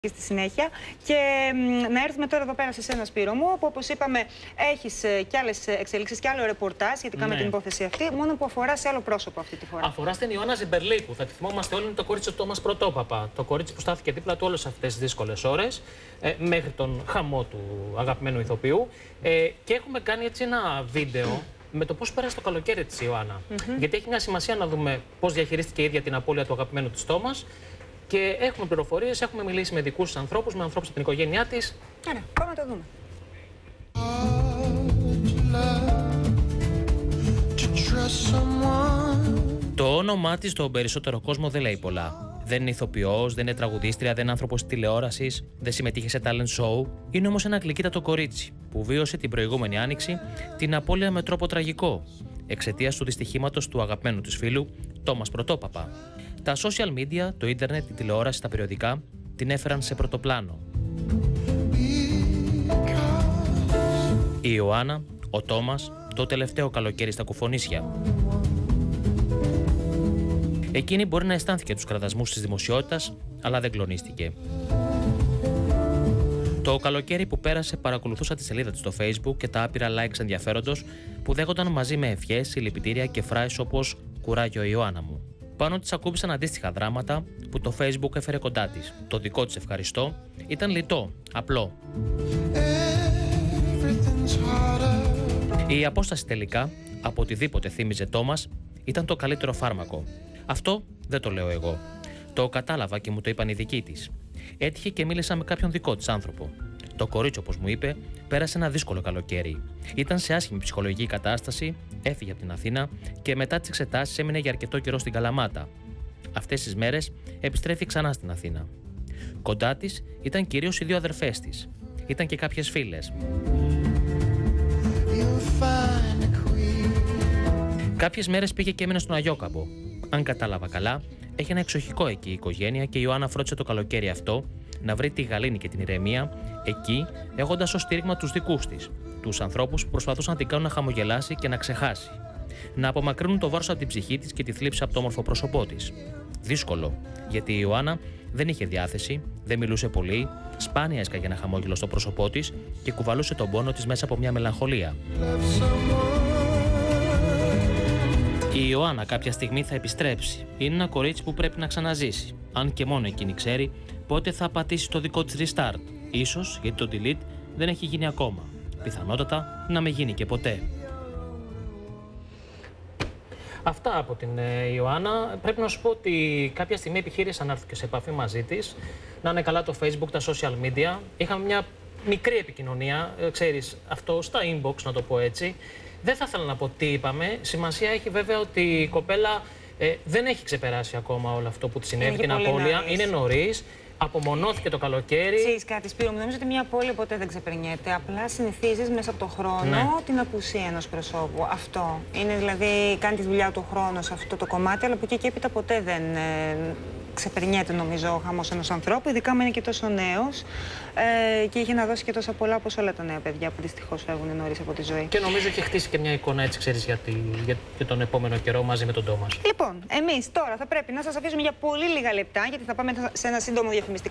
στη συνέχεια. Και να έρθουμε τώρα εδώ πέρα σε σένα, Σπύρο μου, που όπως είπαμε έχεις και άλλες εξελίξεις και άλλο ρεπορτάζ σχετικά με την υπόθεση αυτή, μόνο που αφορά σε άλλο πρόσωπο αυτή τη φορά. Αφορά στην Ιωάννα Ζεμπερλίκου. Θα τη θυμόμαστε όλοι, είναι το κορίτσι του Τόμας Πρωτόπαπα. Το κορίτσι που στάθηκε δίπλα του όλες αυτές τις δύσκολες ώρες, μέχρι τον χαμό του αγαπημένου ηθοποιού. Και έχουμε κάνει έτσι ένα βίντεο με το πώς πέρασε το καλοκαίρι της Ιωάννα. Γιατί έχει μια σημασία να δούμε πώς διαχειρίστηκε η ίδια την απώλεια του αγαπημένου της Τόμας. Και έχουμε πληροφορίες, έχουμε μιλήσει με δικούς ανθρώπους, με ανθρώπους από την οικογένειά της. Άρα, πάμε να το δούμε. Το όνομά της στον περισσότερο κόσμο δεν λέει πολλά. Δεν είναι ηθοποιός, δεν είναι τραγουδίστρια, δεν είναι άνθρωπος τηλεόρασης, δεν συμμετείχε σε talent show. Είναι όμως ένα γλυκύτατο κορίτσι που βίωσε την προηγούμενη άνοιξη την απώλεια με τρόπο τραγικό, εξαιτίας του δυστυχήματος του αγαπημένου της φίλου, Τόμας Πρωτόπαπα. Τα social media, το ίντερνετ, η τηλεόραση, τα περιοδικά την έφεραν σε πρωτοπλάνο. Η Ιωάννα, ο Τόμας, το τελευταίο καλοκαίρι στα Κουφονήσια. Εκείνη μπορεί να αισθάνθηκε τους κραδασμούς της δημοσιότητας, αλλά δεν κλονίστηκε. Το καλοκαίρι που πέρασε παρακολουθούσα τη σελίδα της στο Facebook και τα άπειρα likes ενδιαφέροντος που δέχονταν μαζί με ευχές, συλληπιτήρια και φράσεις όπως «Κουράγιο Ιωάννα μου». Πάνω της ακούμπησαν αντίστοιχα δράματα που το Facebook έφερε κοντά της. Το δικό της ευχαριστώ ήταν λιτό, απλό. Η απόσταση τελικά, από οτιδήποτε θύμιζε Τόμας, ήταν το καλύτερο φάρμακο. Αυτό δεν το λέω εγώ. Το κατάλαβα και μου το είπαν οι δικοί της. Έτυχε και μίλησα με κάποιον δικό της άνθρωπο. Το κορίτσι, όπως μου είπε, πέρασε ένα δύσκολο καλοκαίρι. Ήταν σε άσχημη ψυχολογική κατάσταση, έφυγε από την Αθήνα και μετά τις εξετάσεις έμεινε για αρκετό καιρό στην Καλαμάτα. Αυτές τις μέρες επιστρέφει ξανά στην Αθήνα. Κοντά της ήταν κυρίως οι δύο αδερφές της. Ήταν και κάποιες φίλες. Κάποιες μέρες πήγε και έμεινε στον Αγιόκαμπο. Αν κατάλαβα καλά, έχει ένα εξοχικό εκεί η οικογένεια και η Ιωάννα φρόντισε το καλοκαίρι αυτό να βρει τη γαλήνη και την ηρεμία εκεί, έχοντας ως στήριγμα τους δικούς της, τους ανθρώπους που προσπαθούσαν να την κάνουν να χαμογελάσει και να ξεχάσει. Να απομακρύνουν το βάρος από την ψυχή της και τη θλίψη από το όμορφο πρόσωπό της. Δύσκολο, γιατί η Ιωάννα δεν είχε διάθεση, δεν μιλούσε πολύ, σπάνια έσκαγε ένα χαμόγελο στο πρόσωπό της και κουβαλούσε τον πόνο της μέσα από μια μελαγχολία. Η Ιωάννα κάποια στιγμή θα επιστρέψει. Είναι ένα κορίτσι που πρέπει να ξαναζήσει. Αν και μόνο εκείνη ξέρει πότε θα πατήσει το δικό της restart. Ίσως γιατί το delete δεν έχει γίνει ακόμα. Πιθανότατα να μην γίνει και ποτέ. Αυτά από την Ιωάννα. Πρέπει να σου πω ότι κάποια στιγμή επιχείρησα να έρθω και σε επαφή μαζί της. Να είναι καλά το Facebook, τα social media. Είχαμε μια μικρή επικοινωνία, ξέρεις, αυτό στα inbox, να το πω έτσι. Δεν θα ήθελα να πω τι είπαμε. Σημασία έχει βέβαια ότι η κοπέλα δεν έχει ξεπεράσει ακόμα όλο αυτό που της συνέβη, την απώλεια. Είναι νωρίς. Απομονώθηκε το καλοκαίρι. Ξέρεις κάτι, Σπύρο μου, νομίζω ότι μια απώλεια ποτέ δεν ξεπερνιέται. Απλά συνηθίζεις μέσα από το χρόνο την απουσία ενός προσώπου. Αυτό. Είναι δηλαδή, κάνει τη δουλειά του χρόνου σε αυτό το κομμάτι, αλλά από εκεί και έπειτα ποτέ δεν ξεπερνιέται, νομίζω, ο χαμός ενός ανθρώπου, ειδικά αν είναι και τόσο νέος και είχε να δώσει και τόσα πολλά όπως όλα τα νέα παιδιά που δυστυχώς φεύγουν νωρίς από τη ζωή. Και νομίζω έχει χτίσει και μια εικόνα, έτσι ξέρεις, για τον επόμενο καιρό μαζί με τον Τόμας. Λοιπόν, εμείς τώρα θα πρέπει να σας αφήσουμε για πολύ λίγα λεπτά, γιατί θα πάμε σε ένα σύντομο διαφημιστικό.